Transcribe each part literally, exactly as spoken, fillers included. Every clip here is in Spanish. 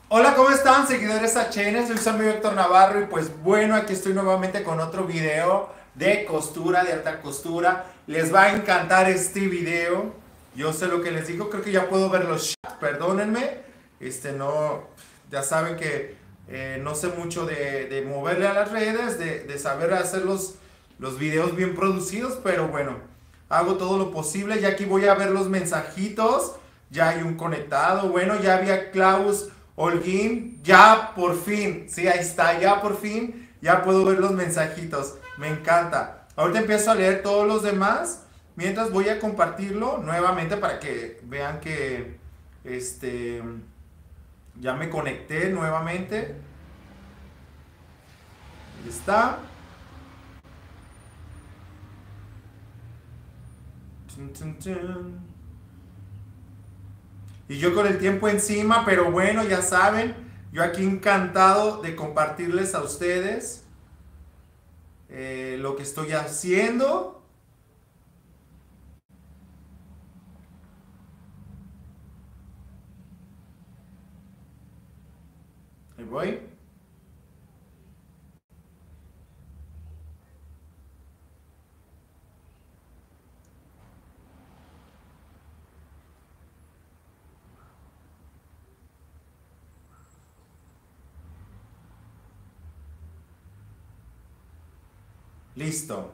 Hola, ¿cómo están, seguidores H N? Soy su amigo Héctor Navarro y pues bueno, aquí estoy nuevamente con otro video de costura, de alta costura. Les va a encantar este video. Yo sé lo que les digo, creo que ya puedo ver los chats, perdónenme. Este no, ya saben que eh, no sé mucho de, de moverle a las redes, de, de saber hacer los, los videos bien producidos, pero bueno, hago todo lo posible. Y aquí voy a ver los mensajitos. Ya hay un conectado. Bueno, ya había Klaus Holguín. Ya por fin. Sí, ahí está. Ya por fin. Ya puedo ver los mensajitos. Me encanta. Ahorita empiezo a leer todos los demás. Mientras voy a compartirlo nuevamente para que vean que este ya me conecté nuevamente. Ahí está. Tun, tun, tun. Y yo con el tiempo encima, pero bueno, ya saben, yo aquí encantado de compartirles a ustedes eh, lo que estoy haciendo. Ahí voy. Listo.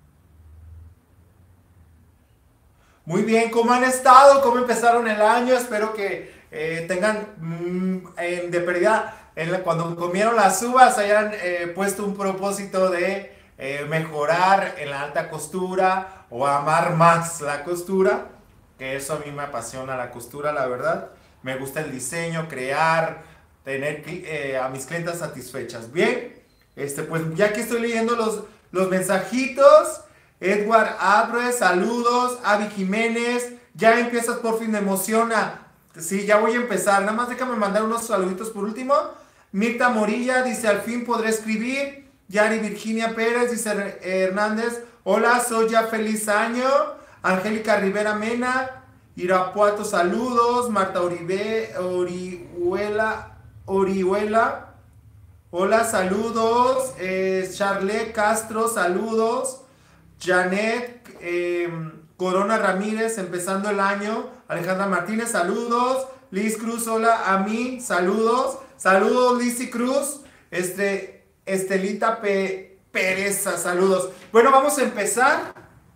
Muy bien, ¿cómo han estado? ¿Cómo empezaron el año? Espero que eh, tengan mm, en- de pérdida, en la- cuando comieron las uvas, hayan eh, puesto un propósito de eh, mejorar en la alta costura o amar más la costura, que eso a mí me apasiona la costura, la verdad. Me gusta el diseño, crear, tener cli- eh, a mis clientes satisfechas. Bien, este, pues ya que estoy leyendo los, los mensajitos. Edward Abre, saludos. Avi Jiménez, ya empiezas por fin, me emociona. Sí, ya voy a empezar. Nada más déjame mandar unos saluditos por último. Mirta Morilla dice: al fin podré escribir. Yari Virginia Pérez dice: Hernández, hola, soy ya, feliz año. Angélica Rivera Mena, Irapuato, saludos. Marta Oribe, Orihuela, Orihuela. Hola, saludos. Eh, Charlet Castro, saludos. Janet eh, Corona Ramírez, empezando el año. Alejandra Martínez, saludos. Liz Cruz, hola a mí, saludos. Saludos, Lizzy Cruz. Este, Estelita P Pereza, saludos. Bueno, vamos a empezar.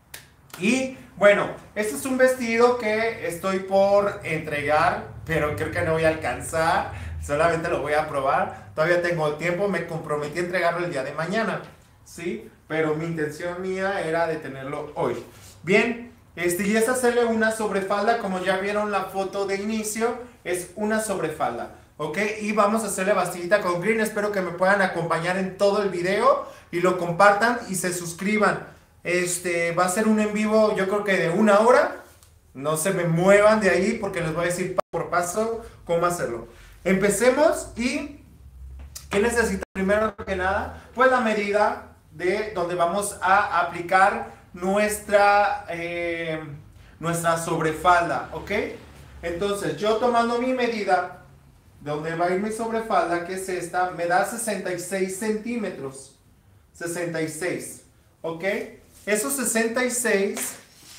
Y bueno, este es un vestido que estoy por entregar, pero creo que no voy a alcanzar. Solamente lo voy a probar. Todavía tengo tiempo, me comprometí a entregarlo el día de mañana. ¿Sí? Pero mi intención mía era de tenerlo hoy. Bien, este, y es hacerle una sobrefalda, como ya vieron la foto de inicio, es una sobrefalda. ¿Ok? Y vamos a hacerle bastillita con green. Espero que me puedan acompañar en todo el video y lo compartan y se suscriban. Este, va a ser un en vivo, yo creo que de una hora. No se me muevan de ahí porque les voy a decir paso por paso cómo hacerlo. Empecemos. Y ¿qué necesita primero que nada? Pues la medida de donde vamos a aplicar nuestra, eh, nuestra sobrefalda, ¿ok? Entonces, yo tomando mi medida, de donde va a ir mi sobrefalda, que es esta, me da sesenta y seis centímetros. sesenta y seis, ¿ok? Esos sesenta y seis,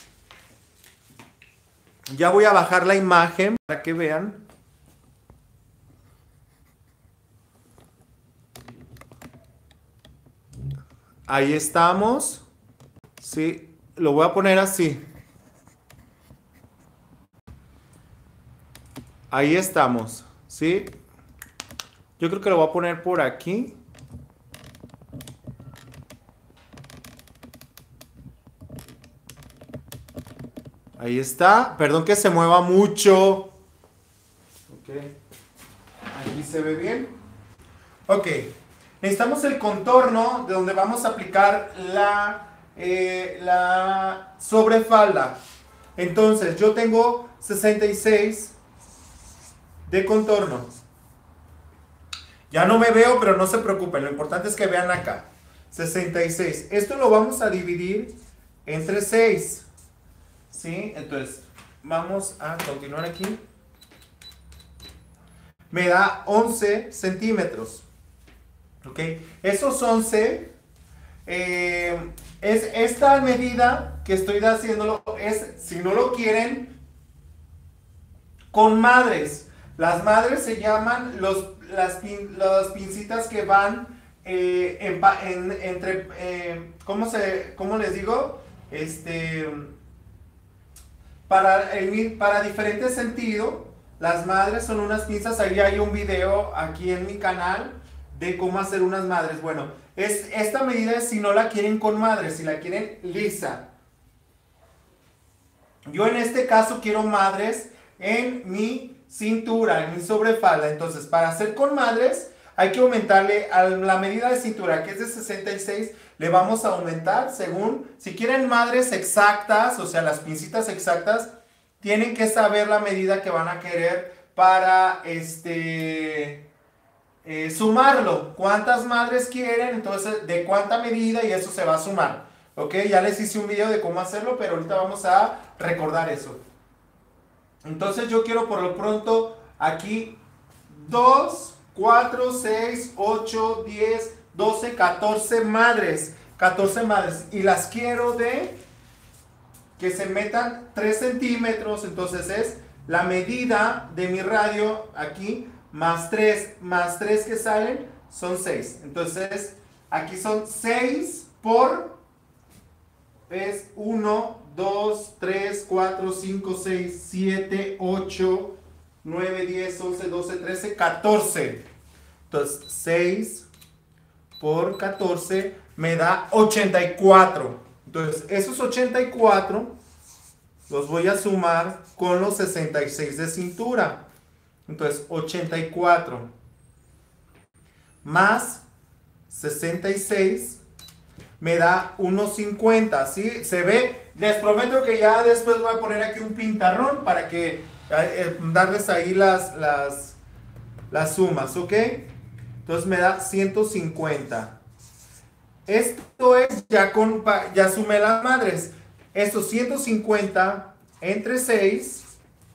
ya voy a bajar la imagen para que vean. Ahí estamos. Sí, lo voy a poner así. Ahí estamos, ¿sí? Yo creo que lo voy a poner por aquí. Ahí está. Perdón que se mueva mucho. Ok. Aquí se ve bien. Ok. Necesitamos el contorno de donde vamos a aplicar la, eh, la sobrefalda. Entonces, yo tengo sesenta y seis de contorno. Ya no me veo, pero no se preocupen. Lo importante es que vean acá. sesenta y seis. Esto lo vamos a dividir entre seis. ¿Sí? Entonces, vamos a continuar aquí. me da once centímetros. ¿Ok? Esos once, eh, es esta medida que estoy haciéndolo, es, si no lo quieren, con madres. Las madres se llaman los, las, pin, las pincitas que van eh, en, en, entre, eh, ¿cómo, se, ¿cómo les digo? Este, para, el, para diferente sentido, las madres son unas pinzas. Ahí hay un video aquí en mi canal de cómo hacer unas madres. Bueno, es, esta medida es si no la quieren con madres, si la quieren lisa. Yo en este caso quiero madres en mi cintura, en mi sobrefalda. Entonces, para hacer con madres, hay que aumentarle a la medida de cintura, que es de sesenta y seis, le vamos a aumentar según, si quieren madres exactas, o sea, las pincitas exactas, tienen que saber la medida que van a querer para este, eh, sumarlo. ¿Cuántas madres quieren? Entonces, de cuánta medida, y eso se va a sumar. Ok, ya les hice un video de cómo hacerlo, pero ahorita vamos a recordar eso. Entonces yo quiero por lo pronto aquí dos, cuatro, seis, ocho, diez, doce, catorce madres. catorce madres. Y las quiero de que se metan tres centímetros. Entonces es la medida de mi radio aquí más tres. Más tres que salen son seis. Entonces aquí son seis por... es uno, dos, tres, cuatro, cinco, seis, siete, ocho, nueve, diez, once, doce, trece, catorce. Entonces, seis por catorce me da ochenta y cuatro. Entonces, esos ochenta y cuatro los voy a sumar con los sesenta y seis de cintura. Entonces, ochenta y cuatro más sesenta y seis me da unos cincuenta, ¿sí? Se ve. Les prometo que ya después voy a poner aquí un pintarrón para que eh, darles ahí las, las, las sumas, ¿ok? Entonces me da ciento cincuenta. Esto es ya con, ya sumé las madres. Estos ciento cincuenta entre seis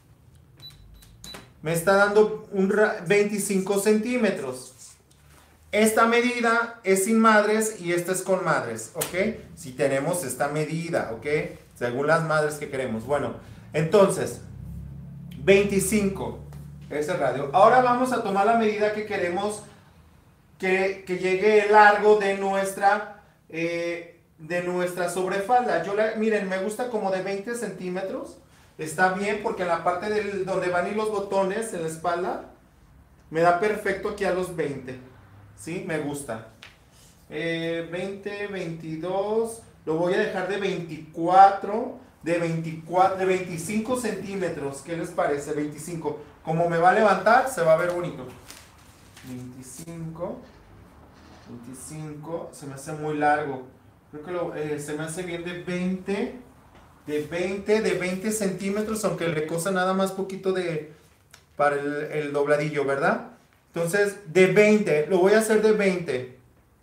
me está dando un veinticinco centímetros. Esta medida es sin madres y esta es con madres, ¿ok? Si tenemos esta medida, ¿ok? Según las madres que queremos. Bueno, entonces, veinticinco es el radio. Ahora vamos a tomar la medida que queremos que, que llegue el largo de nuestra, eh, de nuestra sobrefalda. Yo la, miren, me gusta como de veinte centímetros. Está bien porque en la parte del, donde van a ir los botones en la espalda, me da perfecto aquí a los veinte. ¿Sí? Me gusta. Eh, veinte, veintidós. Lo voy a dejar de veinticuatro. De veinticuatro, de veinticinco centímetros. ¿Qué les parece? veinticinco. Como me va a levantar, se va a ver bonito. veinticinco. veinticinco. Se me hace muy largo. Creo que lo, eh, se me hace bien de veinte. De veinte, de veinte centímetros. Aunque le cosa nada más poquito de... para el, el dobladillo, ¿verdad? Entonces, de veinte, lo voy a hacer de veinte.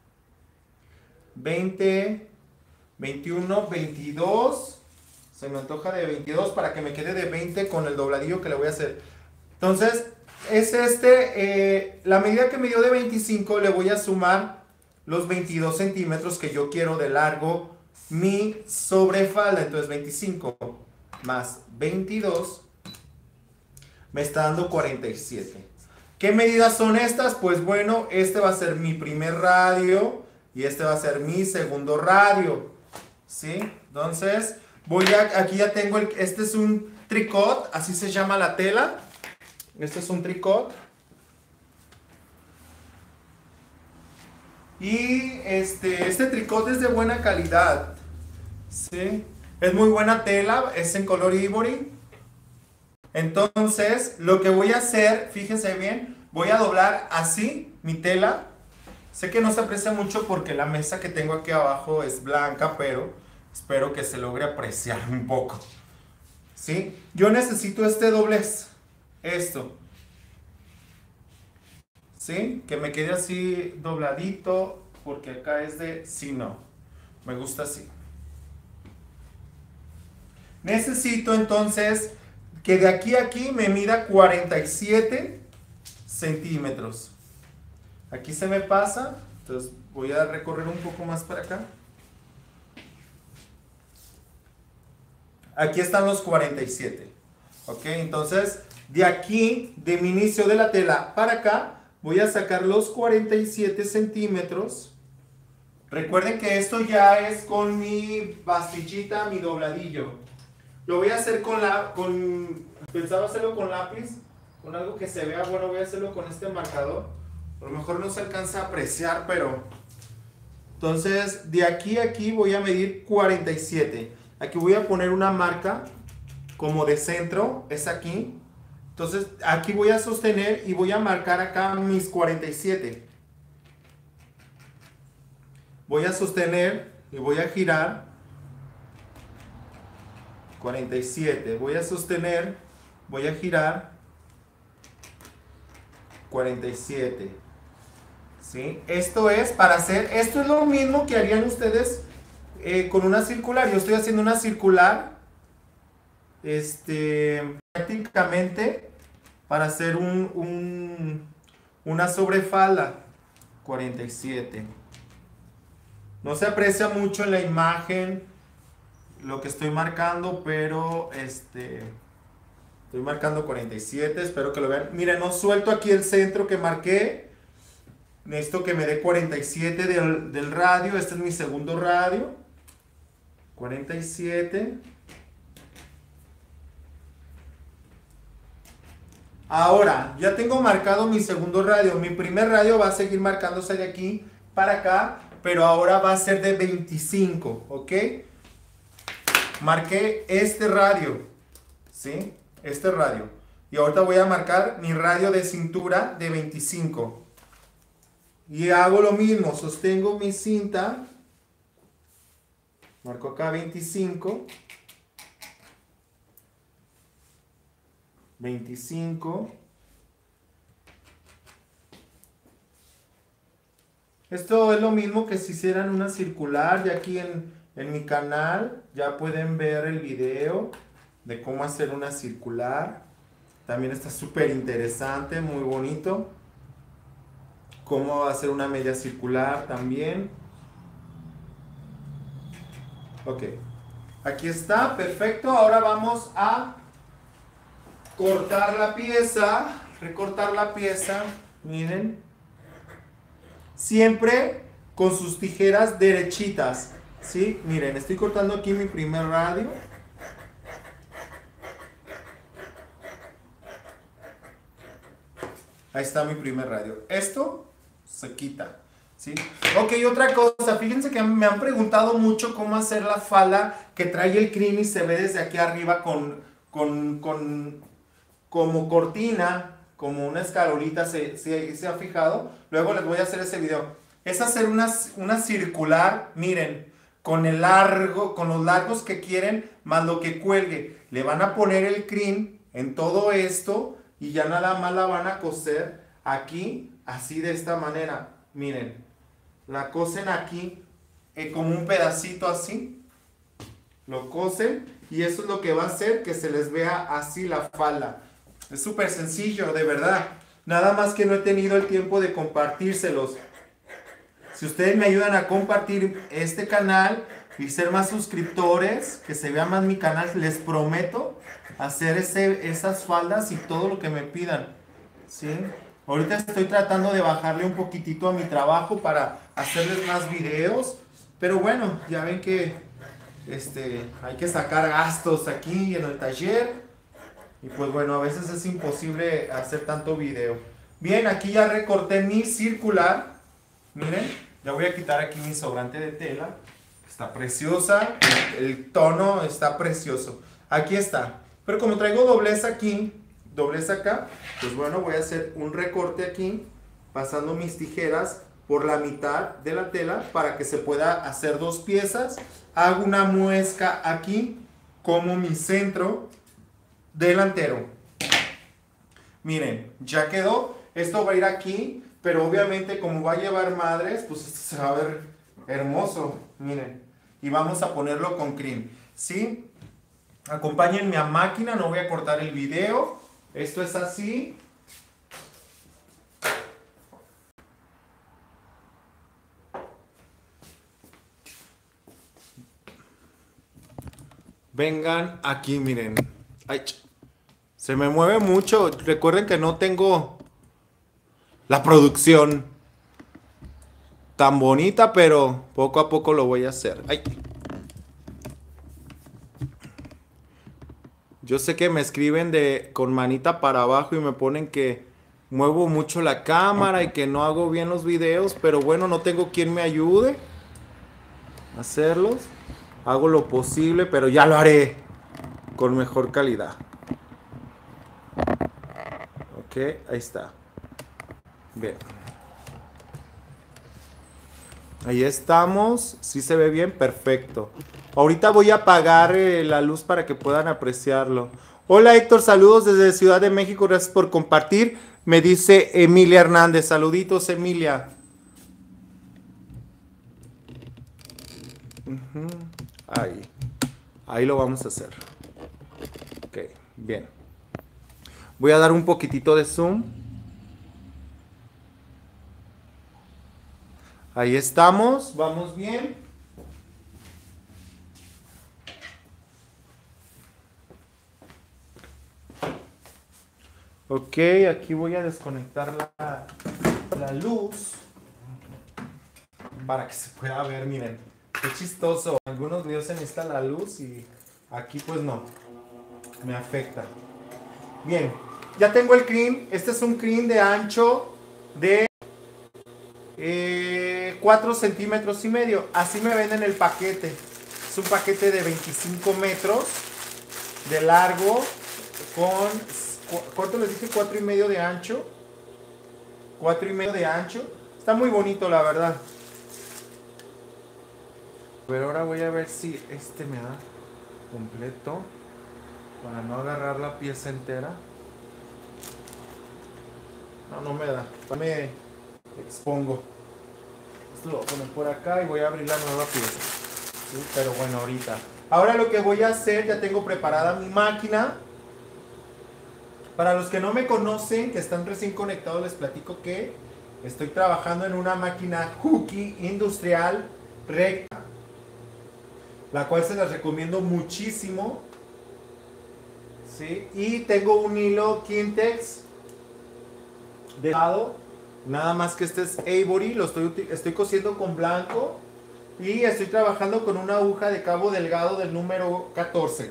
veinte, veintiuno, veintidós. Se me antoja de veintidós para que me quede de veinte con el dobladillo que le voy a hacer. Entonces, es este, eh, la medida que me dio de veinticinco, le voy a sumar los veintidós centímetros que yo quiero de largo mi sobrefalda. Entonces, veinticinco más veintidós me está dando cuarenta y siete. ¿Qué medidas son estas? Pues bueno, este va a ser mi primer radio y este va a ser mi segundo radio, ¿sí? Entonces, voy a, aquí ya tengo, el, este es un tricot, así se llama la tela. Este es un tricot. Y este, este tricot es de buena calidad, ¿sí? Es muy buena tela, es en color ivory. Entonces, lo que voy a hacer, fíjense bien, voy a doblar así mi tela. Sé que no se aprecia mucho porque la mesa que tengo aquí abajo es blanca, pero espero que se logre apreciar un poco. ¿Sí? Yo necesito este doblez, esto. ¿Sí? Que me quede así dobladito, porque acá es de sí, no. Me gusta así. Necesito entonces... que de aquí a aquí me mida cuarenta y siete centímetros. Aquí se me pasa, entonces voy a recorrer un poco más para acá. Aquí están los cuarenta y siete. Ok, entonces de aquí, de mi inicio de la tela para acá, voy a sacar los cuarenta y siete centímetros. Recuerden que esto ya es con mi pastillita, mi dobladillo. Lo voy a hacer con la, con, pensaba hacerlo con lápiz, con algo que se vea, bueno, voy a hacerlo con este marcador. A lo mejor no se alcanza a apreciar, pero... Entonces, de aquí a aquí voy a medir cuarenta y siete. Aquí voy a poner una marca como de centro, es aquí. Entonces, aquí voy a sostener y voy a marcar acá mis cuarenta y siete. Voy a sostener y voy a girar. cuarenta y siete. Voy a sostener, voy a girar. cuarenta y siete. ¿Sí? Esto es para hacer, esto es lo mismo que harían ustedes eh, con una circular. Yo estoy haciendo una circular, este, prácticamente para hacer un, un, una sobrefalda. cuarenta y siete. No se aprecia mucho en la imagen lo que estoy marcando, pero este, estoy marcando cuarenta y siete, espero que lo vean. Miren, no suelto aquí el centro que marqué. Necesito que me dé cuarenta y siete del, del radio. Este es mi segundo radio. cuarenta y siete. Ahora, ya tengo marcado mi segundo radio. Mi primer radio va a seguir marcándose de aquí para acá, pero ahora va a ser de veinticinco, ¿ok? Marqué este radio, ¿sí? Este radio. Y ahorita voy a marcar mi radio de cintura de veinticinco. Y hago lo mismo, sostengo mi cinta, marco acá veinticinco, veinticinco. Esto es lo mismo que si hicieran una circular. Ya aquí en, en mi canal ya pueden ver el video de cómo hacer una circular. También está súper interesante, muy bonito. Cómo hacer una media circular también. Ok, aquí está, perfecto. Ahora vamos a cortar la pieza, recortar la pieza. Miren, siempre con sus tijeras derechitas, ¿sí? Miren, estoy cortando aquí mi primer radio. Ahí está mi primer radio. Esto se quita, ¿sí? Ok, otra cosa, fíjense que me han preguntado mucho cómo hacer la falda que trae el crin y se ve desde aquí arriba con, con, con como cortina, como una escalolita, ¿se, se, se ha fijado? Luego les voy a hacer ese video. Es hacer una, una circular, miren, con el largo, con los largos que quieren, más lo que cuelgue. Le van a poner el crin en todo esto y ya nada más la van a coser aquí, así de esta manera. Miren, la cosen aquí eh, como un pedacito así. Lo cosen y eso es lo que va a hacer que se les vea así la falda. Es súper sencillo, de verdad. Nada más que no he tenido el tiempo de compartírselos. Si ustedes me ayudan a compartir este canal y ser más suscriptores, que se vea más mi canal, les prometo hacer ese, esas faldas y todo lo que me pidan, ¿sí? Ahorita estoy tratando de bajarle un poquitito a mi trabajo para hacerles más videos. Pero bueno, ya ven que este, hay que sacar gastos aquí en el taller. Y pues bueno, a veces es imposible hacer tanto video. Bien, aquí ya recorté mi circular. Miren, ya voy a quitar aquí mi sobrante de tela. Está preciosa, el, el tono está precioso. Aquí está. Pero como traigo doblez aquí, doblez acá, pues bueno, voy a hacer un recorte aquí, pasando mis tijeras por la mitad de la tela para que se pueda hacer dos piezas. Hago una muesca aquí como mi centro delantero. Miren, ya quedó. Esto va a ir aquí, pero obviamente como va a llevar madres, pues esto se va a ver hermoso. Miren, y vamos a ponerlo con crin, ¿sí? Acompáñenme a máquina, no voy a cortar el video. Esto es así. vengan aquí, miren. Ay, se me mueve mucho. Recuerden que no tengo la producción tan bonita, pero poco a poco lo voy a hacer. Ay. Yo sé que me escriben de con manita para abajo y me ponen que muevo mucho la cámara y que no hago bien los videos, pero bueno, no tengo quien me ayude a hacerlos. Hago lo posible, pero ya lo haré con mejor calidad. Ok, ahí está. Bien. Ahí estamos. ¿Sí se ve bien? Perfecto. Ahorita voy a apagar eh, la luz para que puedan apreciarlo. Hola Héctor, saludos desde Ciudad de México. Gracias por compartir. Me dice Emilia Hernández. Saluditos, Emilia. Uh-huh. Ahí. Ahí lo vamos a hacer. Ok, bien. Voy a dar un poquitito de zoom. Ahí estamos. Vamos bien. Ok, aquí voy a desconectar la, la luz para que se pueda ver, miren, qué chistoso. En algunos videos se necesita la luz y aquí pues no, me afecta. Bien, ya tengo el crin. Este es un crin de ancho de eh, cuatro centímetros y medio. Así me venden el paquete. Es un paquete de veinticinco metros de largo con... ¿Cuánto les dije? Cuatro y medio de ancho. Cuatro y medio de ancho. Está muy bonito, la verdad. Pero ahora voy a ver si este me da completo. Para no agarrar la pieza entera. No, no me da. Me expongo. Esto lo voy a poner por acá y voy a abrir la nueva pieza. ¿Sí? Pero bueno, ahorita. Ahora lo que voy a hacer, ya tengo preparada mi máquina. Para los que no me conocen, que están recién conectados, les platico que estoy trabajando en una máquina Juki industrial recta, la cual se las recomiendo muchísimo. ¿Sí? Y tengo un hilo Kintex de lado, nada más que este es Avery, lo estoy, estoy cosiendo con blanco y estoy trabajando con una aguja de cabo delgado del número catorce.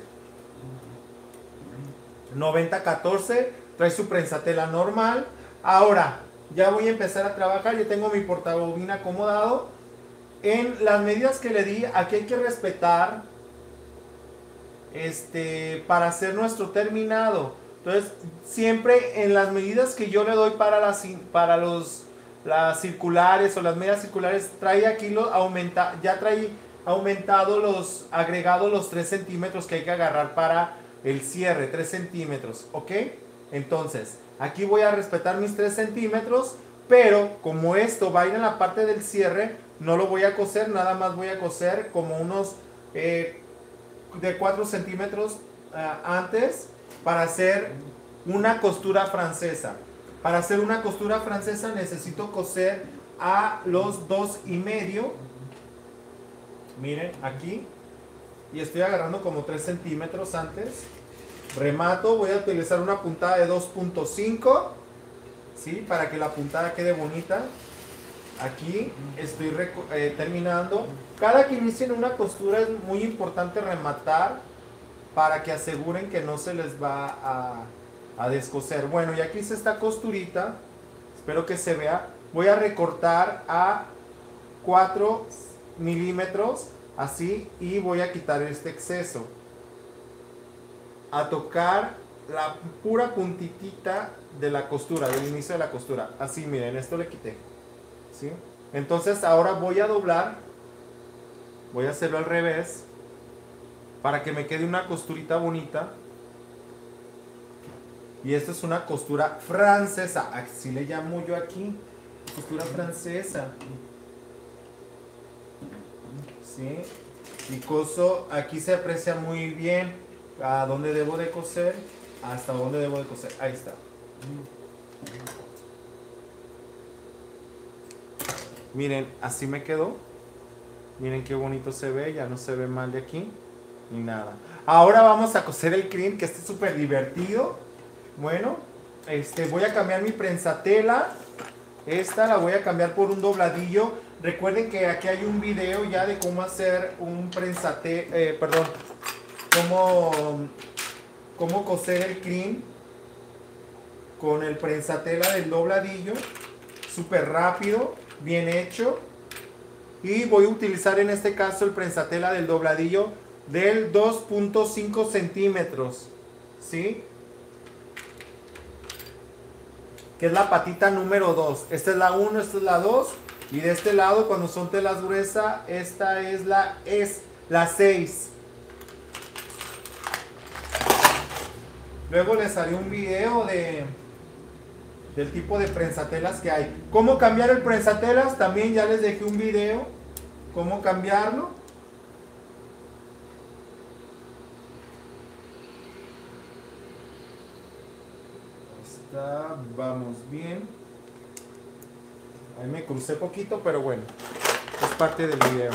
noventa catorce, trae su prensatela normal. Ahora, ya voy a empezar a trabajar. Yo tengo mi portabobina acomodado. En las medidas que le di, aquí hay que respetar este, para hacer nuestro terminado. Entonces, siempre en las medidas que yo le doy para las, para los, las circulares o las medidas circulares, trae aquí lo aumenta, ya trae aumentado los, agregado los tres centímetros que hay que agarrar para el cierre, tres centímetros, ¿ok? Entonces, aquí voy a respetar mis tres centímetros, pero como esto va a ir en la parte del cierre, no lo voy a coser, nada más voy a coser como unos eh, de cuatro centímetros uh, antes para hacer una costura francesa. Para hacer una costura francesa necesito coser a los dos y medio. Miren, aquí. Y estoy agarrando como tres centímetros antes. Remato, voy a utilizar una puntada de dos punto cinco, ¿sí? Para que la puntada quede bonita. Aquí estoy eh, terminando. Cada que inicien una costura es muy importante rematar para que aseguren que no se les va a, a descoser. Bueno, y aquí hice esta costurita. Espero que se vea. Voy a recortar a cuatro milímetros. Así, y voy a quitar este exceso. A tocar la pura puntitita de la costura, del inicio de la costura. Así, miren, esto le quité. ¿Sí? Entonces ahora voy a doblar. Voy a hacerlo al revés. Para que me quede una costurita bonita. Y esta es una costura francesa. Así le llamo yo aquí. Costura francesa. ¿Sí? Y coso, aquí se aprecia muy bien a dónde debo de coser, hasta dónde debo de coser. Ahí está. Miren, así me quedó. Miren qué bonito se ve, ya no se ve mal de aquí. y nada. Ahora vamos a coser el crin, que este es súper divertido. Bueno, este, voy a cambiar mi prensatela. Esta la voy a cambiar por un dobladillo. Recuerden que aquí hay un video ya de cómo hacer un prensate, eh, perdón, cómo, cómo coser el crin con el prensatela del dobladillo. Súper rápido, bien hecho. Y voy a utilizar en este caso el prensatela del dobladillo del dos punto cinco centímetros, ¿sí? Que es la patita número dos. Esta es la uno, esta es la dos. Y de este lado, cuando son telas gruesas, esta es la, es la seis. Luego les haré un video de, del tipo de prensatelas que hay. ¿Cómo cambiar el prensatelas? También ya les dejé un video. ¿Cómo cambiarlo? Está, vamos bien. Ahí me crucé poquito, pero bueno, es parte del video.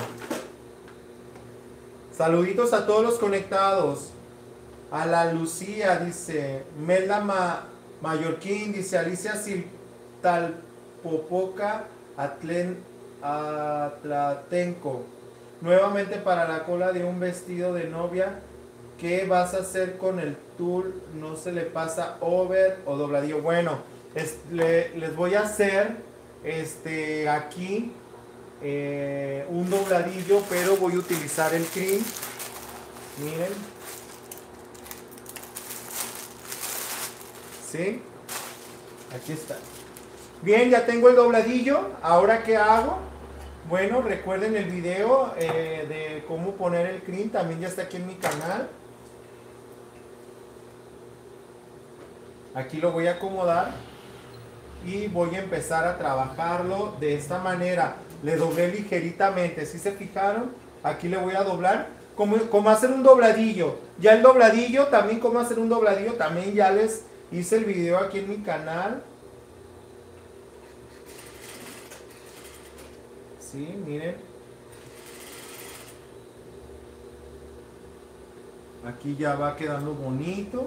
Saluditos a todos los conectados. A la Lucía, dice Melda Ma, Mallorquín, dice Alicia Siltalpopoca, Atlen, Atlatenco. Nuevamente para la cola de un vestido de novia. ¿Qué vas a hacer con el tul? No se le pasa over o dobladillo. Bueno, es, le, les voy a hacer este aquí eh, un dobladillo, pero voy a utilizar el crin. Miren. ¿Sí? Aquí está. Bien, ya tengo el dobladillo. ¿Ahora qué hago? Bueno, recuerden el video eh, de cómo poner el crin. También ya está aquí en mi canal. Aquí lo voy a acomodar y voy a empezar a trabajarlo de esta manera. Le doblé ligeritamente, ¿sí se fijaron? Aquí le voy a doblar como, como hacer un dobladillo. Ya el dobladillo, también cómo hacer un dobladillo, también ya les hice el video aquí en mi canal. Sí, miren. Aquí ya va quedando bonito.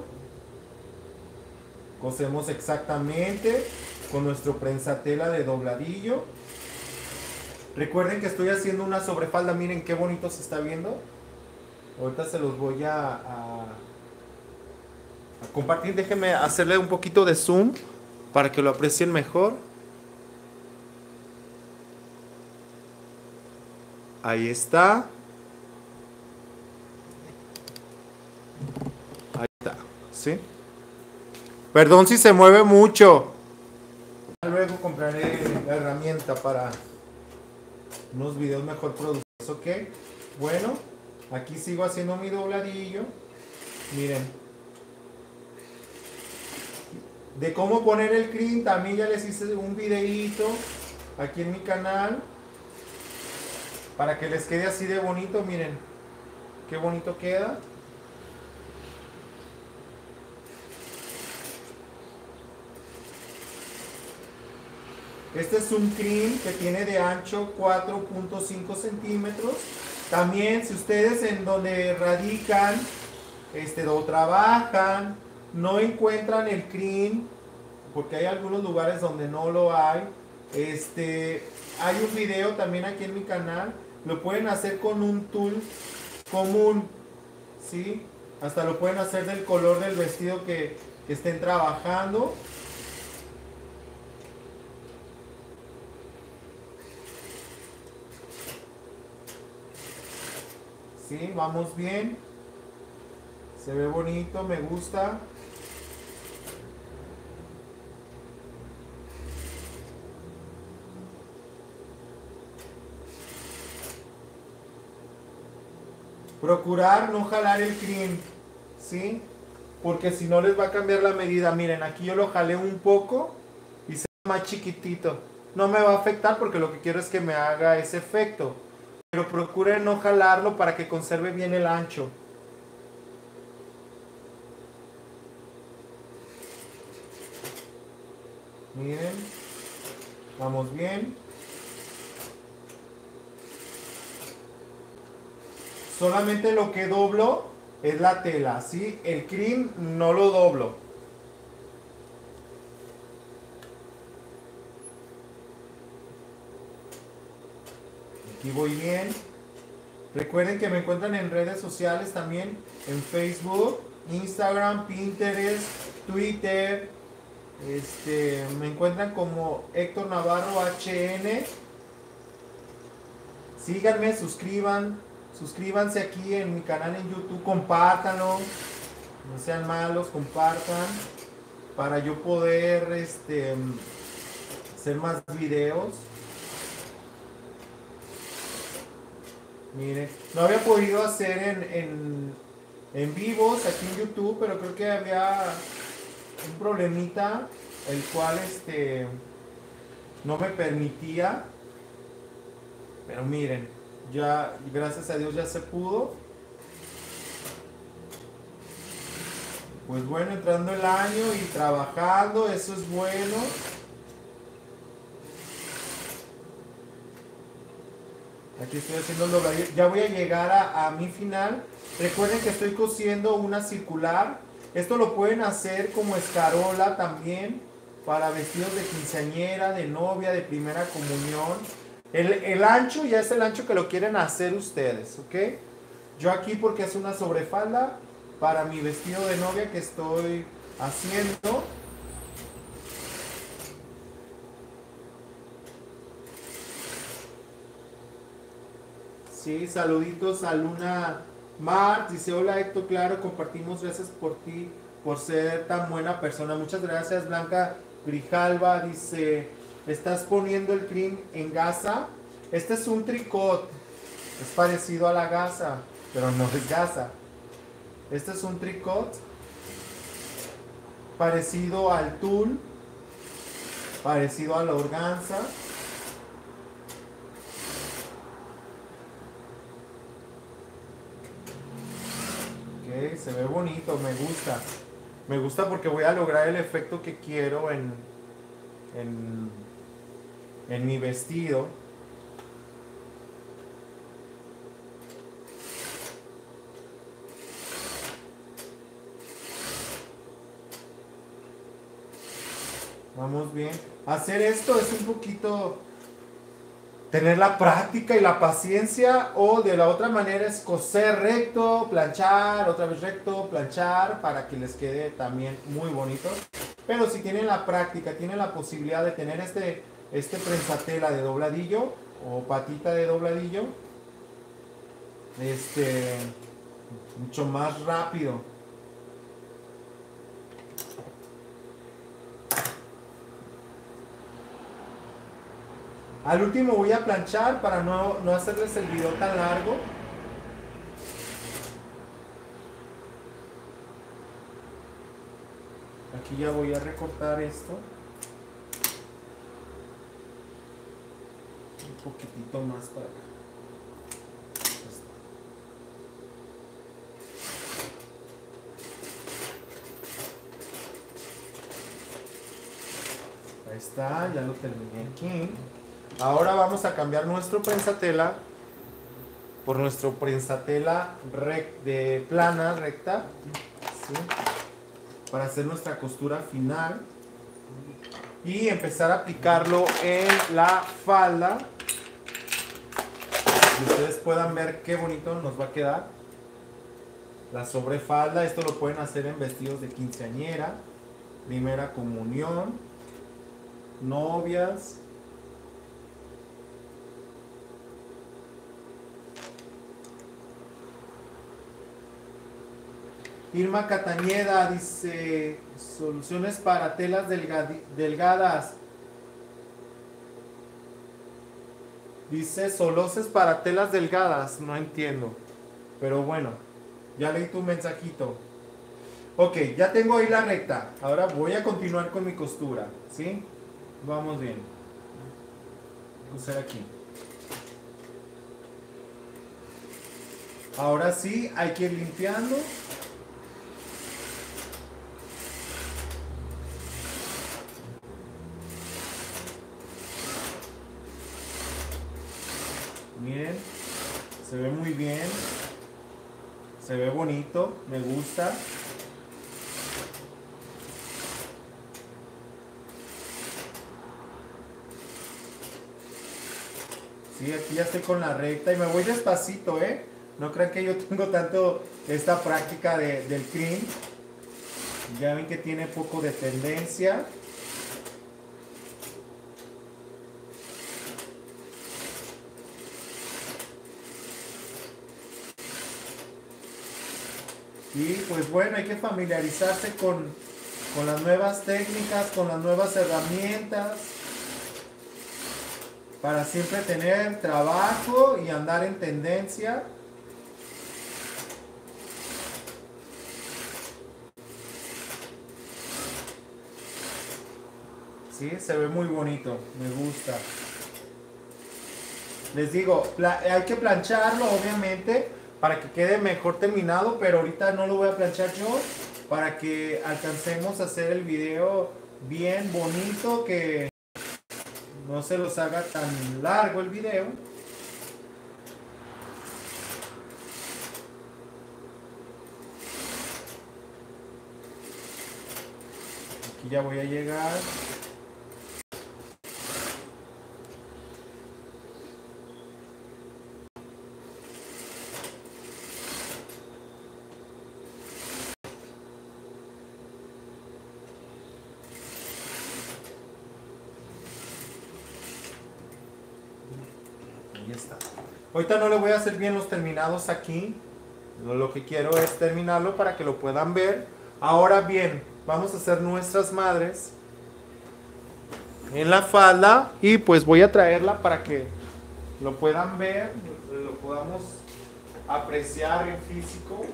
Cosemos exactamente con nuestro prensatela de dobladillo. Recuerden que estoy haciendo una sobrefalda. Miren qué bonito se está viendo. Ahorita se los voy a, a, a compartir. Déjenme hacerle un poquito de zoom para que lo aprecien mejor. Ahí está. Ahí está. ¿Sí? Perdón si se mueve mucho. Luego compraré la herramienta para unos videos mejor producidos. Ok. Bueno, aquí sigo haciendo mi dobladillo. Miren. De cómo poner el crin también ya les hice un videito aquí en mi canal. Para que les quede así de bonito. Miren. Qué bonito queda. Este es un crin que tiene de ancho cuatro punto cinco centímetros. También si ustedes en donde radican este, o trabajan, no encuentran el crin, porque hay algunos lugares donde no lo hay. Este, hay un video también aquí en mi canal. Lo pueden hacer con un tul común, ¿sí? Hasta lo pueden hacer del color del vestido que, que estén trabajando. Sí, vamos bien. Se ve bonito, me gusta. Procurar no jalar el crin, ¿sí? Porque si no les va a cambiar la medida. Miren, aquí yo lo jalé un poco y se ve más chiquitito. No me va a afectar porque lo que quiero es que me haga ese efecto. Pero procuren no jalarlo para que conserve bien el ancho. Miren, vamos bien. Solamente lo que doblo es la tela, ¿sí? El crin no lo doblo. Aquí voy bien. Recuerden que me encuentran en redes sociales también, en Facebook, Instagram, Pinterest, Twitter. Este, me encuentran como Héctor Navarro H N. Síganme, suscriban, suscríbanse aquí en mi canal en YouTube, compártanlo, no sean malos, compartan para yo poder este, hacer más videos. Miren, no había podido hacer en, en, en vivos aquí en YouTube, pero creo que había un problemita el cual este no me permitía. Pero miren, ya gracias a Dios ya se pudo. Pues bueno, entrando el año y trabajando, eso es bueno. Aquí estoy haciendo el dobladillo. Ya voy a llegar a, a mi final. Recuerden que estoy cosiendo una circular. Esto lo pueden hacer como escarola también para vestidos de quinceañera, de novia, de primera comunión. El, el ancho ya es el ancho que lo quieren hacer ustedes, ¿ok? Yo aquí porque es una sobrefalda para mi vestido de novia que estoy haciendo. Sí, saluditos a Luna Mar. Dice, hola Héctor, claro, compartimos, gracias por ti, por ser tan buena persona. Muchas gracias. Blanca Grijalva dice, ¿estás poniendo el crin en gasa? Este es un tricot. Es parecido a la gasa, pero no es gasa. Este es un tricot parecido al tul, parecido a la organza. Ok, se ve bonito, me gusta. Me gusta porque voy a lograr el efecto que quiero en, en, en mi vestido. Vamos bien. Hacer esto es un poquito tener la práctica y la paciencia, o de la otra manera es coser recto, planchar, otra vez recto, planchar, para que les quede también muy bonito. Pero si tienen la práctica, tienen la posibilidad de tener este, este prensatela de dobladillo o patita de dobladillo, este, mucho más rápido. Al último voy a planchar para no, no hacerles el video tan largo. Aquí ya voy a recortar esto. Un poquitito más para acá. Ahí está, ya lo terminé aquí. Ahora vamos a cambiar nuestro prensatela por nuestro prensatela rec de plana, recta, ¿sí? Para hacer nuestra costura final y empezar a aplicarlo en la falda. Y ustedes puedan ver qué bonito nos va a quedar la sobrefalda. Esto lo pueden hacer en vestidos de quinceañera, primera comunión, novias. Irma Catañeda dice, soluciones para telas delgadas. Dice, soloses para telas delgadas. No entiendo. Pero bueno, ya leí tu mensajito. Ok, ya tengo ahí la recta. Ahora voy a continuar con mi costura. ¿Sí? Vamos bien. Voy a coser aquí. Ahora sí, hay que ir limpiando. Miren, se ve muy bien. Se ve bonito, me gusta. Sí, aquí ya estoy con la recta y me voy despacito, ¿eh? No crean que yo tengo tanto esta práctica de, del cream. Ya ven que tiene poco de tendencia. Y pues bueno, hay que familiarizarse con, con las nuevas técnicas, con las nuevas herramientas, para siempre tener trabajo y andar en tendencia. Sí, se ve muy bonito, me gusta. Les digo, hay que plancharlo obviamente para que quede mejor terminado, pero ahorita no lo voy a planchar yo para que alcancemos a hacer el video bien bonito, que no se los haga tan largo el video. Aquí ya voy a llegar. Ahí está. Ahorita no le voy a hacer bien los terminados aquí. Lo que quiero es terminarlo para que lo puedan ver. Ahora bien, vamos a hacer nuestras madres en la falda. Y pues voy a traerla para que lo puedan ver, lo podamos apreciar en físico.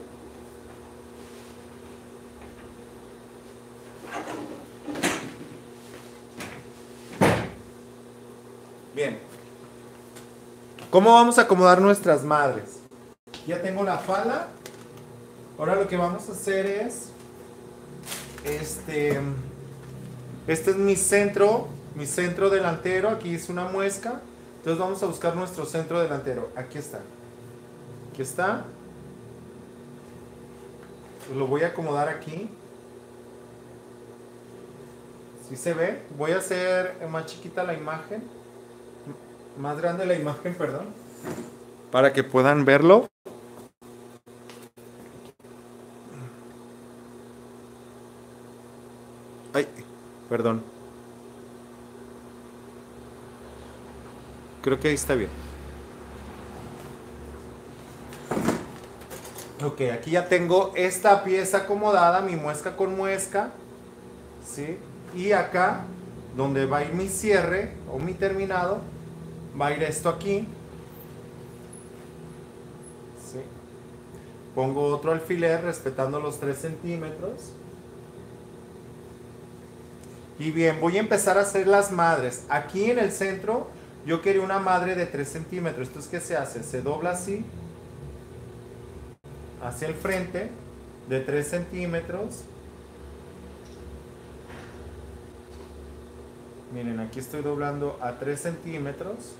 Bien. ¿Cómo vamos a acomodar nuestras madres? Ya tengo la falda. Ahora lo que vamos a hacer es, este, este es mi centro, mi centro delantero. Aquí es una muesca. Entonces vamos a buscar nuestro centro delantero. Aquí está. Aquí está. Lo voy a acomodar aquí. ¿Sí se ve? Voy a hacer más chiquita la imagen. Más grande la imagen, perdón. Para que puedan verlo. Ay, perdón. Creo que ahí está bien. Ok, aquí ya tengo esta pieza acomodada, mi muesca con muesca. ¿Sí? Y acá, donde va a ir mi cierre o mi terminado, va a ir esto aquí. ¿Sí? Pongo otro alfiler respetando los tres centímetros. Y bien, voy a empezar a hacer las madres. Aquí en el centro yo quería una madre de tres centímetros. Entonces, ¿qué se hace? Se dobla así, hacia el frente, de tres centímetros. Miren, aquí estoy doblando a tres centímetros.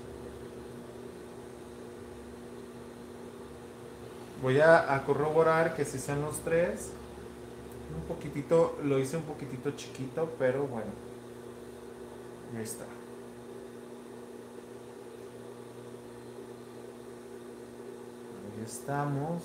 Voy a, a corroborar que si sean los tres. Un poquitito, lo hice un poquitito chiquito, pero bueno. Ahí está. Ahí estamos.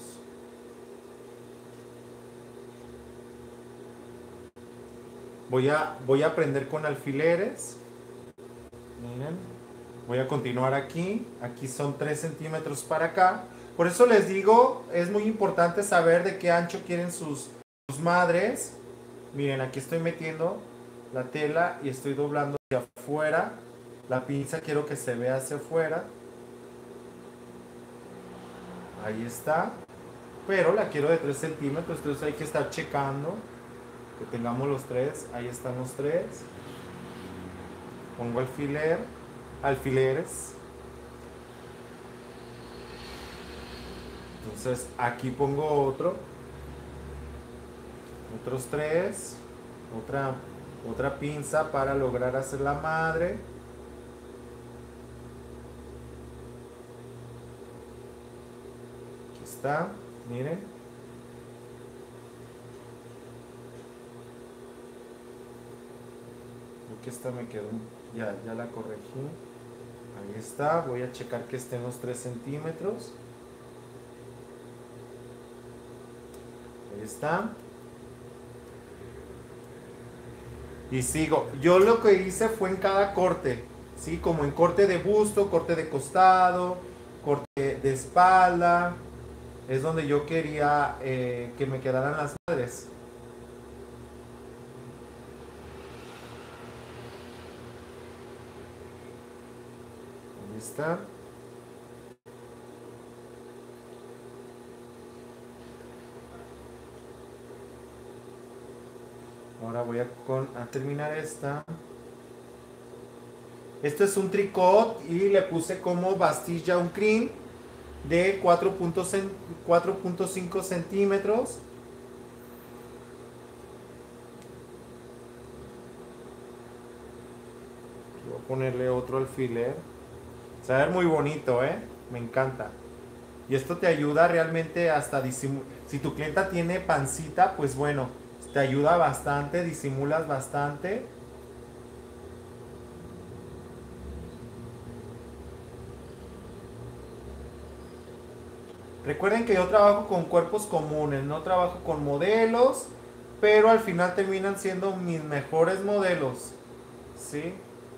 Voy a, voy a prender con alfileres. Miren. Voy a continuar aquí. Aquí son tres centímetros para acá. Por eso les digo, es muy importante saber de qué ancho quieren sus, sus madres. Miren, aquí estoy metiendo la tela y estoy doblando hacia afuera. La pinza quiero que se vea hacia afuera. Ahí está. Pero la quiero de tres centímetros, entonces hay que estar checando que tengamos los tres. Ahí están los tres. Pongo alfiler, alfileres. Entonces aquí pongo otro. Otros tres. Otra, otra pinza para lograr hacer la madre. Aquí está. Miren. porque esta me quedó, ya, ya la corregí. Ahí está, voy a checar que esté en los tres centímetros. Ahí está. Y sigo. Yo lo que hice fue en cada corte, ¿sí? Como en corte de busto, corte de costado, corte de espalda. Es donde yo quería eh, que me quedaran las madres. Ahí está. Ahora voy a, con, a terminar esta. Esto es un tricot y le puse como bastilla un crin de cuatro punto cinco centímetros. Voy a ponerle otro alfiler. Se va a ver muy bonito, ¿eh? Me encanta. Y esto te ayuda realmente hasta disimular. Si tu clienta tiene pancita, pues bueno, te ayuda bastante, disimulas bastante. Recuerden que yo trabajo con cuerpos comunes, no trabajo con modelos, pero al final terminan siendo mis mejores modelos, ¿sí?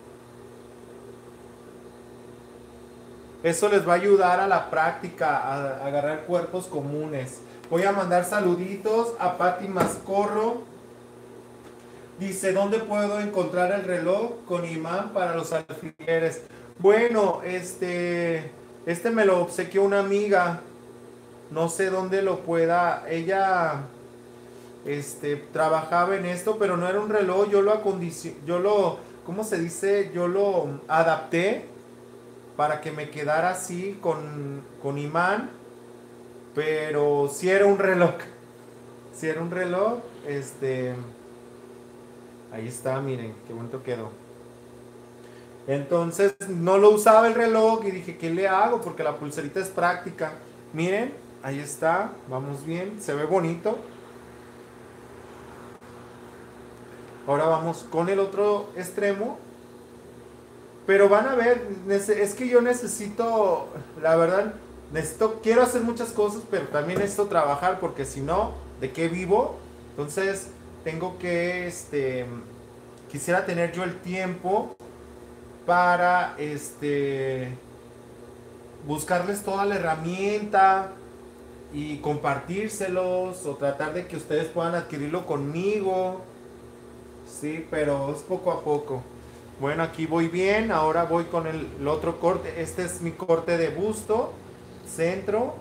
Eso les va a ayudar a la práctica, a, a agarrar cuerpos comunes. Voy a mandar saluditos a Patti Mascorro. Dice, ¿dónde puedo encontrar el reloj con imán para los alfileres? Bueno, este, este me lo obsequió una amiga. No sé dónde lo pueda. Ella, este, trabajaba en esto, pero no era un reloj. Yo lo acondicioné, yo lo, ¿cómo se dice? Yo lo adapté para que me quedara así con, con imán. Pero si era un reloj. Si era un reloj, este... Ahí está, miren, qué bonito quedó. Entonces no lo usaba el reloj y dije, ¿qué le hago? Porque la pulserita es práctica. Miren, ahí está, vamos bien, se ve bonito. Ahora vamos con el otro extremo. Pero van a ver, es que yo necesito, la verdad, necesito, quiero hacer muchas cosas, pero también necesito trabajar porque si no, ¿de qué vivo? Entonces tengo que, este, quisiera tener yo el tiempo para, este, buscarles toda la herramienta y compartírselos o tratar de que ustedes puedan adquirirlo conmigo, sí, pero es poco a poco. Bueno, aquí voy bien, ahora voy con el, el otro corte, este es mi corte de busto, centro,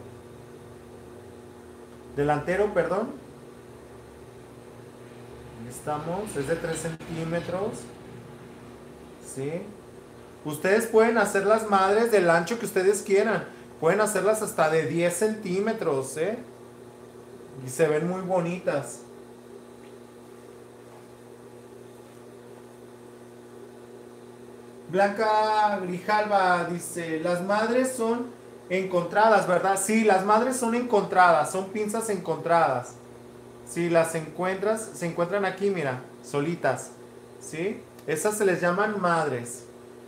delantero, perdón. Ahí estamos, es de tres centímetros, ¿sí? Ustedes pueden hacer las madres del ancho que ustedes quieran, pueden hacerlas hasta de diez centímetros, ¿eh? Y se ven muy bonitas. Blanca Grijalva dice, las madres son encontradas, ¿verdad? Sí, las madres son encontradas, son pinzas encontradas. Si las encuentras, se encuentran aquí, mira, solitas, ¿sí? Esas se les llaman madres.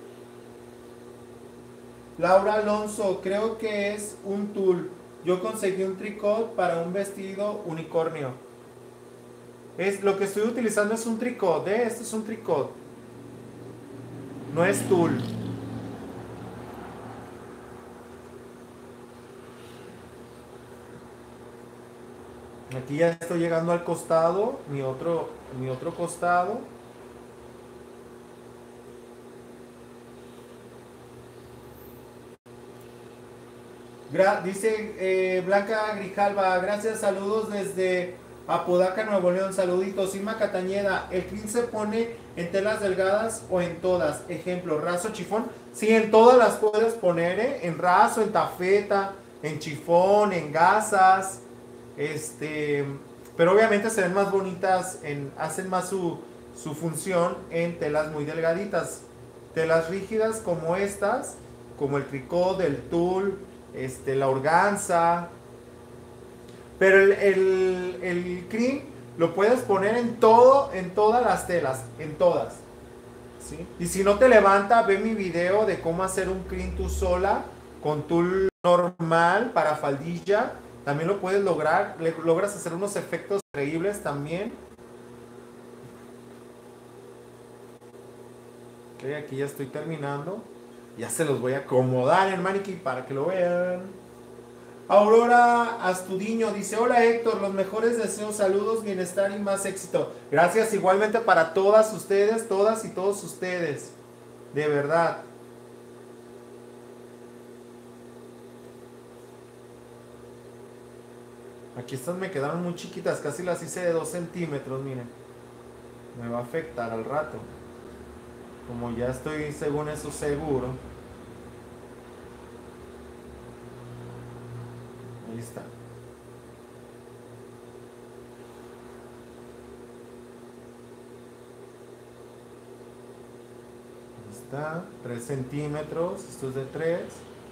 Laura Alonso, creo que es un tul. Yo conseguí un tricot para un vestido unicornio. Es, lo que estoy utilizando es un tricot, ¿eh? Este es un tricot. No es tul. Aquí ya estoy llegando al costado, mi otro, mi otro costado. Gra dice eh, Blanca Grijalva, gracias, saludos desde Apodaca, Nuevo León, saluditos. Irma Catañeda, ¿el crin se pone en telas delgadas o en todas? Ejemplo, raso, chifón. Sí, en todas las puedes poner, ¿eh? En raso, en tafeta, en chifón, en gasas. Este, pero obviamente se ven más bonitas, en, hacen más su, su función en telas muy delgaditas. Telas rígidas como estas, como el tricot, el tul, este, la organza. Pero el, el, el crin lo puedes poner en todo, en todas las telas, en todas. ¿sí? Y si no te levanta, ve mi video de cómo hacer un crin tú sola con tul normal para faldilla. También lo puedes lograr, le, logras hacer unos efectos increíbles también. Ok, aquí ya estoy terminando. Ya se los voy a acomodar en el maniquí para que lo vean. Aurora Astudiño dice: hola Héctor, los mejores deseos, saludos, bienestar y más éxito. Gracias igualmente para todas ustedes, todas y todos ustedes. De verdad. Aquí estas me quedaron muy chiquitas, casi las hice de dos centímetros, miren. Me va a afectar al rato. Como ya estoy según eso seguro. Ahí está. Ahí está. tres centímetros. Esto es de tres.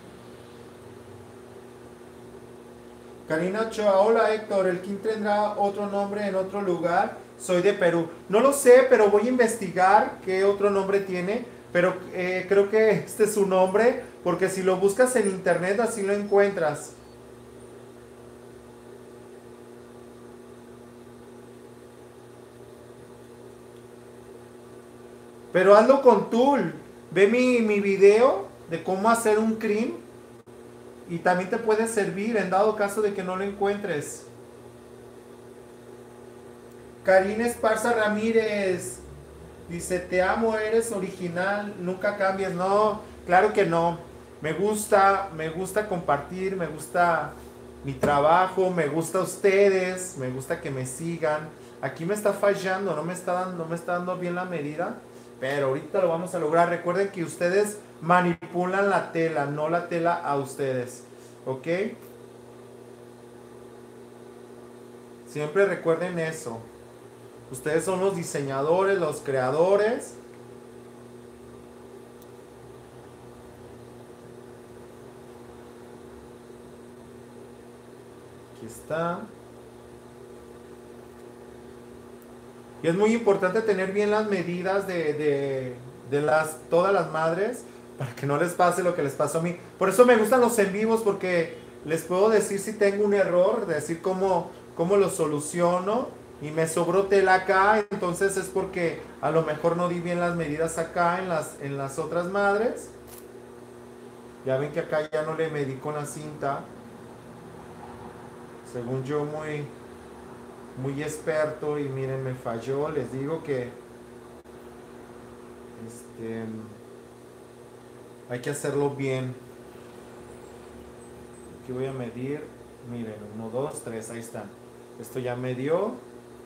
Karina Ochoa, hola Héctor, ¿el King tendrá otro nombre en otro lugar? Soy de Perú. No lo sé, pero voy a investigar qué otro nombre tiene. Pero eh, creo que este es su nombre, porque si lo buscas en internet así lo encuentras. Pero hazlo con Tool. Ve mi, mi video de cómo hacer un cream. Y también te puede servir en dado caso de que no lo encuentres. Karina Esparza Ramírez dice: te amo, eres original, nunca cambias. No, claro que no. Me gusta, me gusta compartir, me gusta mi trabajo, me gusta ustedes, me gusta que me sigan. Aquí me está fallando, no me está dando, no me está dando bien la medida, pero ahorita lo vamos a lograr. Recuerden que ustedes manipulan la tela, no la tela a ustedes, ¿ok? Siempre recuerden eso. Ustedes son los diseñadores, los creadores. Aquí está. Y es muy importante tener bien las medidas de, de, de las, todas las madres para que no les pase lo que les pasó a mí. Por eso me gustan los en vivos, porque les puedo decir si tengo un error, decir cómo, cómo lo soluciono. Y me sobró tela acá, entonces es porque a lo mejor no di bien las medidas acá en las, en las otras madres. Ya ven que acá ya no le medí con la cinta. Según yo muy, muy experto, y miren, me falló. Les digo que este, hay que hacerlo bien. Aquí voy a medir. Miren, uno, dos, tres, ahí está. Esto ya me dio.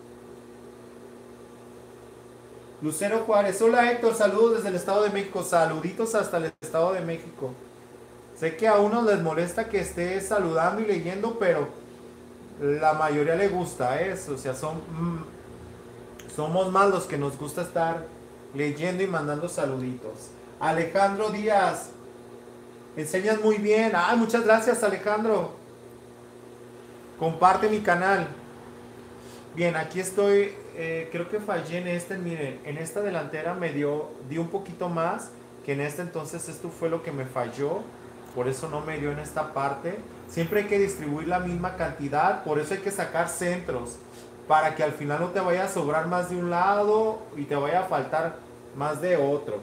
Lucero Juárez, hola Héctor, saludos desde el Estado de México, saluditos hasta el Estado de México. Sé que a unos les molesta que esté saludando y leyendo, pero la mayoría le gusta eso, o sea, son, mm, somos más los que nos gusta estar leyendo y mandando saluditos. Alejandro Díaz, enseñas muy bien. Ah, muchas gracias Alejandro. Comparte mi canal. Bien, aquí estoy. Eh, creo que fallé en este. Miren, en esta delantera me dio, dio un poquito más que en esta. Entonces esto fue lo que me falló. Por eso no me dio en esta parte. Siempre hay que distribuir la misma cantidad. Por eso hay que sacar centros. Para que al final no te vaya a sobrar más de un lado y te vaya a faltar más de otro.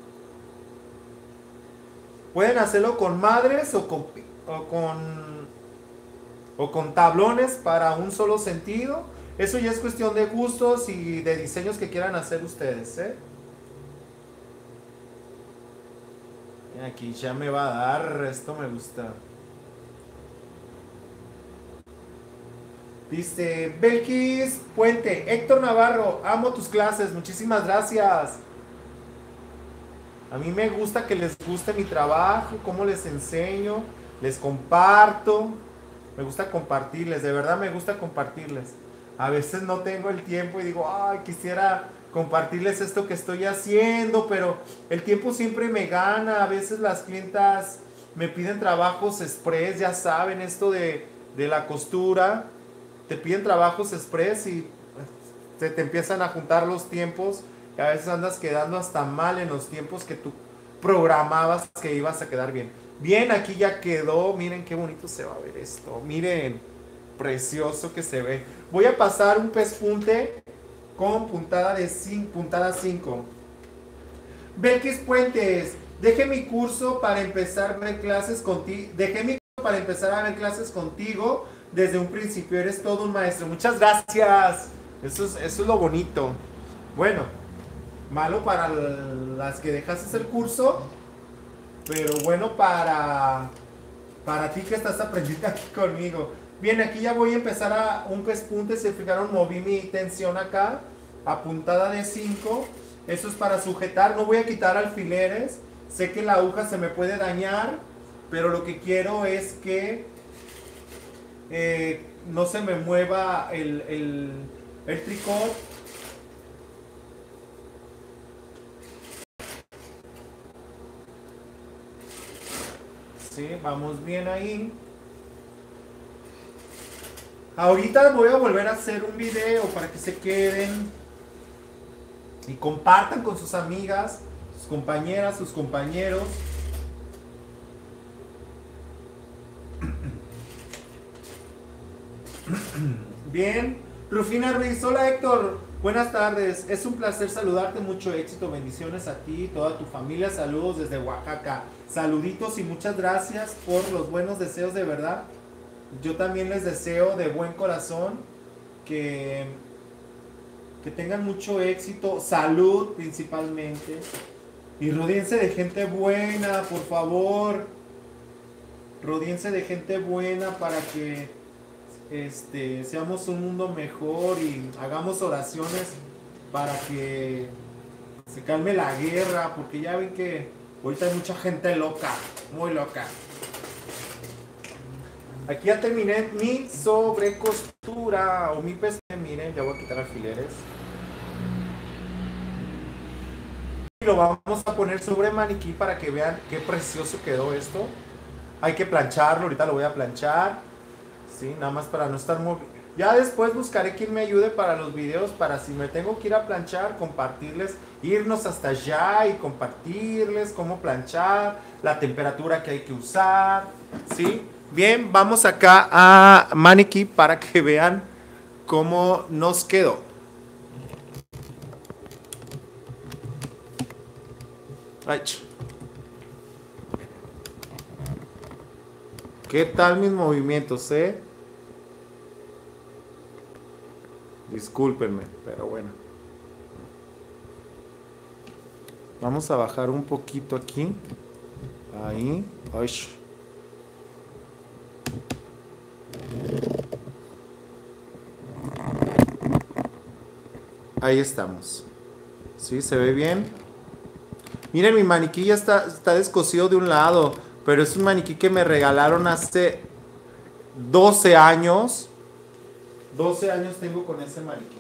Pueden hacerlo con madres o con, o con, o con tablones para un solo sentido. Eso ya es cuestión de gustos y de diseños que quieran hacer ustedes, ¿eh? Aquí ya me va a dar, esto me gusta. Dice Belkis Puente, Héctor Navarro, amo tus clases, muchísimas gracias. A mí me gusta que les guste mi trabajo, cómo les enseño, les comparto. Me gusta compartirles, de verdad me gusta compartirles. A veces no tengo el tiempo y digo, ay, quisiera compartirles esto que estoy haciendo, pero el tiempo siempre me gana. A veces las clientas me piden trabajos express, ya saben, esto de, de la costura. Te piden trabajos express y se te empiezan a juntar los tiempos Y a veces andas quedando hasta mal en los tiempos que tú programabas que ibas a quedar bien. Bien, aquí ya quedó. Miren qué bonito se va a ver esto. Miren, precioso que se ve. Voy a pasar un pespunte con puntada de cinco, puntada cinco. Belkis Puentes, dejé mi curso para empezar a ver clases contigo. Dejé mi curso para empezar a ver clases contigo. Desde un principio eres todo un maestro. Muchas gracias. Eso es, eso es lo bonito. Bueno, malo para las que dejaste el curso, pero bueno para, para ti que estás aprendiendo aquí conmigo. Bien, aquí ya voy a empezar a un pespunte. Se fijaron, moví mi tensión acá a puntada de cinco. Eso es para sujetar. No voy a quitar alfileres. Sé que la aguja se me puede dañar, pero lo que quiero es que eh, no se me mueva el, el, el tricot. Sí, vamos bien ahí. Ahorita voy a volver a hacer un video para que se queden y compartan con sus amigas, sus compañeras, sus compañeros. Bien, Rufina Ruiz, hola Héctor, buenas tardes, es un placer saludarte, mucho éxito, bendiciones a ti y toda tu familia, saludos desde Oaxaca, saluditos y muchas gracias por los buenos deseos, de verdad. Yo también les deseo de buen corazón que, que tengan mucho éxito, salud principalmente, y rodéense de gente buena, por favor, rodéense de gente buena para que este, seamos un mundo mejor y hagamos oraciones para que se calme la guerra, porque ya ven que ahorita hay mucha gente loca, muy loca. Aquí ya terminé mi sobrecostura o mi pez. Miren, ya voy a quitar alfileres. Y lo vamos a poner sobre maniquí para que vean qué precioso quedó esto. Hay que plancharlo, ahorita lo voy a planchar. Sí, nada más para no estar muy... Ya después buscaré quien me ayude para los videos, para si me tengo que ir a planchar, compartirles, irnos hasta allá y compartirles cómo planchar, la temperatura que hay que usar, ¿sí? Bien, vamos acá a maniquí para que vean cómo nos quedó. Ay, ¿qué tal mis movimientos, eh? Discúlpenme, pero bueno. Vamos a bajar un poquito aquí. Ahí. Ay. Ahí estamos. ¿Sí? ¿Se ve bien? Miren, mi maniquí ya está, está descosido de un lado, pero es un maniquí que me regalaron hace doce años. doce años tengo con ese maniquí.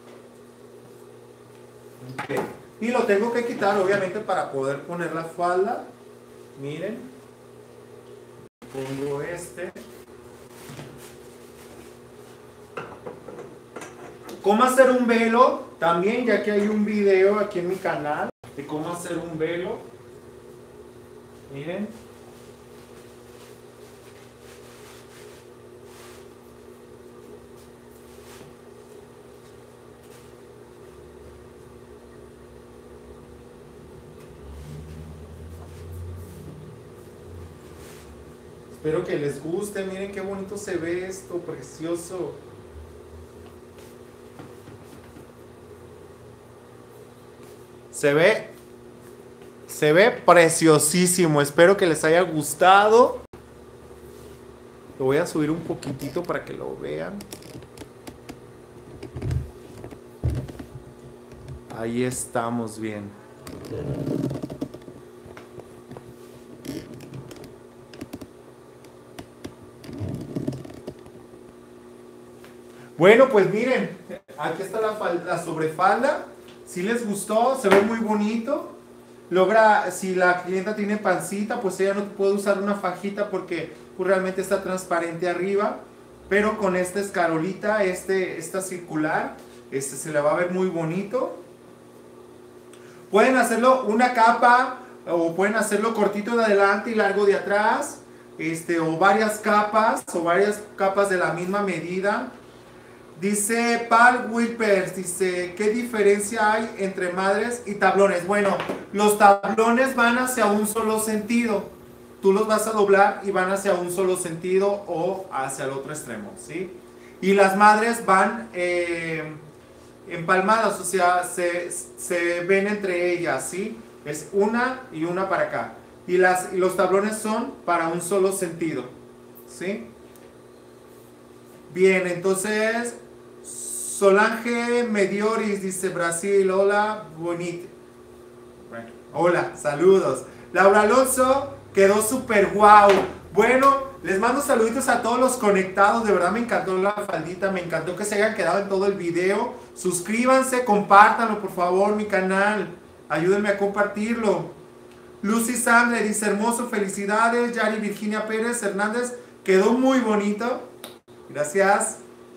Okay. Y lo tengo que quitar, obviamente, para poder poner la falda. Miren. Pongo este. ¿Cómo hacer un velo? También, ya que hay un video aquí en mi canal de cómo hacer un velo. Miren. Espero que les guste. Miren qué bonito se ve esto, precioso. Se ve, se ve preciosísimo. Espero que les haya gustado. Lo voy a subir un poquitito para que lo vean. Ahí estamos bien. Bueno, pues miren, aquí está la, falda, la sobrefalda. Si les gustó, se ve muy bonito. Logra, si la clienta tiene pancita, pues ella no puede usar una fajita porque pues, realmente está transparente arriba. Pero con esta escarolita, este, esta circular, este se le va a ver muy bonito. Pueden hacerlo una capa o pueden hacerlo cortito de adelante y largo de atrás, este, o varias capas o varias capas de la misma medida. Dice Paul Wilpers, dice, ¿qué diferencia hay entre madres y tablones? Bueno, los tablones van hacia un solo sentido. Tú los vas a doblar y van hacia un solo sentido o hacia el otro extremo, ¿sí? Y las madres van eh, empalmadas, o sea, se, se ven entre ellas, ¿sí? Es una y una para acá. Y, las, y los tablones son para un solo sentido, ¿sí? Bien, entonces, Solange Medioris dice Brasil, hola, bonito. Bueno, hola, saludos. Laura Alonso, quedó súper guau. Bueno, les mando saluditos a todos los conectados. De verdad me encantó la faldita, me encantó que se hayan quedado en todo el video. Suscríbanse, compártanlo por favor mi canal. Ayúdenme a compartirlo. Lucy Sandre dice hermoso, felicidades. Yari Virginia Pérez Hernández, quedó muy bonito. Gracias.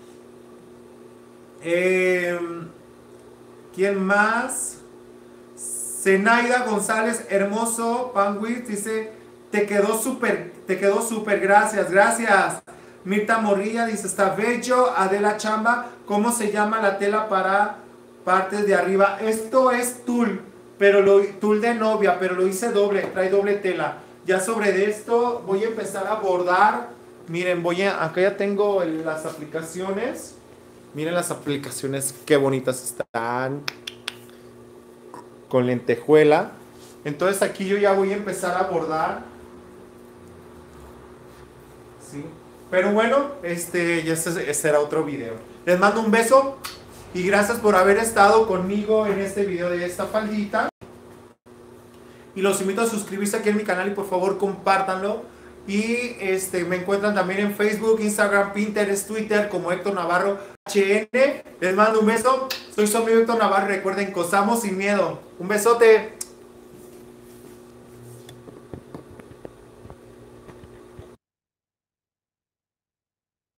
Eh, ¿Quién más? Zenaida González, hermoso. Panwitz dice, te quedó súper, te quedó súper, gracias, gracias. Mirta Morrilla dice, está bello. Adela Chamba, ¿cómo se llama la tela para partes de arriba? Esto es tul, pero lo, tul de novia, pero lo hice doble, trae doble tela. Ya sobre esto voy a empezar a bordar. Miren, voy a, acá ya tengo el, las aplicaciones. Miren las aplicaciones, qué bonitas están. Con lentejuela. Entonces aquí yo ya voy a empezar a bordar. ¿Sí? Pero bueno, este ya este, este era otro video. Les mando un beso y gracias por haber estado conmigo en este video de esta faldita. Y los invito a suscribirse aquí en mi canal y por favor compártanlo. Y este, me encuentran también en Facebook, Instagram, Pinterest, Twitter como Héctor Navarro H N. Les mando un beso. Soy su amigo Héctor Navarro. Recuerden, cosamos sin miedo. Un besote.